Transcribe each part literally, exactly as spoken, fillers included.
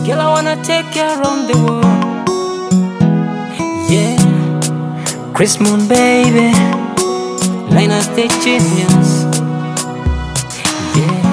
Girl, I wanna take you around the world. Yeah, Chris Moon, baby. Liner State Genius. Yeah,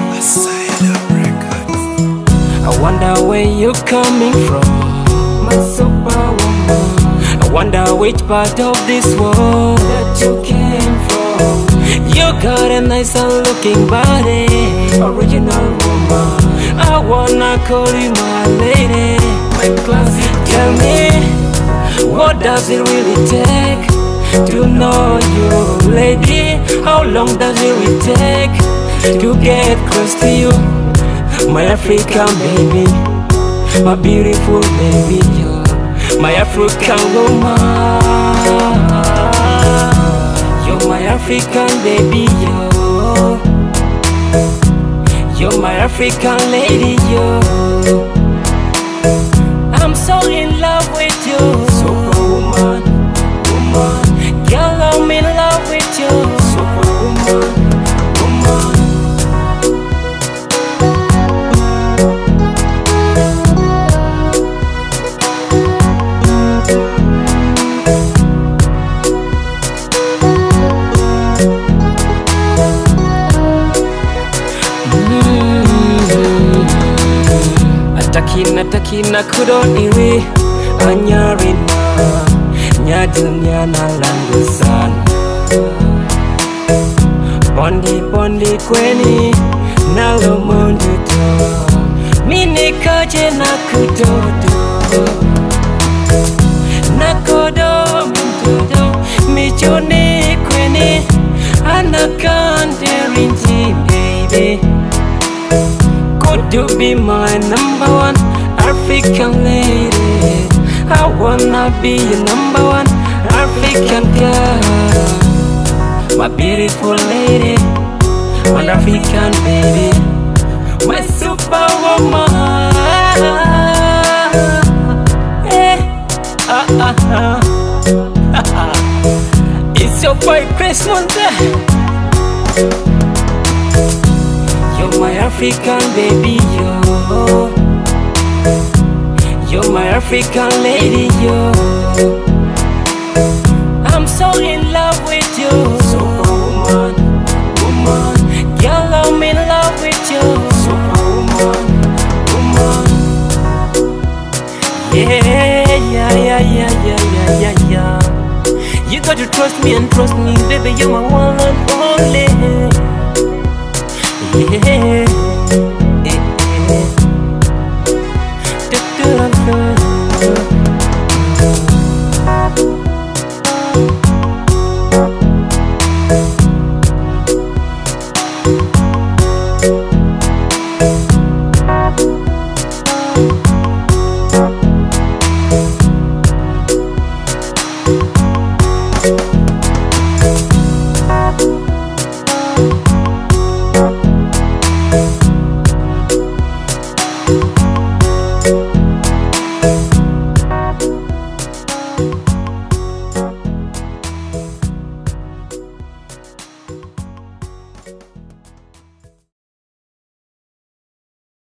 I wonder where you coming from, my superwoman. I wonder which part of this world that you came from. You got a nice and looking body, original woman. I wanna call you my lady, my classic. Tell me, what does it really take to know you, lady? How long does it really take to get close to you? My African baby, my beautiful baby, my African woman. You're my African baby, yo. You're my African lady, yo. I'm so in love with you, superwoman, woman. Girl, I'm in love with you, superwoman, woman. Takina takina kudoniwi anyarina nyadunya na langu sana. Bondi bondi kweni nalo munduto mini kaje na kudodo nakodo mundudo michoni kweni anakande rinji baby. Could you be my number one African lady? I wanna be your number one African girl, my beautiful lady, my African baby, my superwoman. Hey, ah, ah, ah. It's your boy Chris Moon. You're my African baby, yo. You're my African lady, yo. I'm so in love with you, superwoman, woman. Girl, I'm in love with you, superwoman, woman. Yeah, yeah, yeah, yeah, yeah, yeah, yeah. You got to trust me and trust me, baby. You're my one and only. Yeah.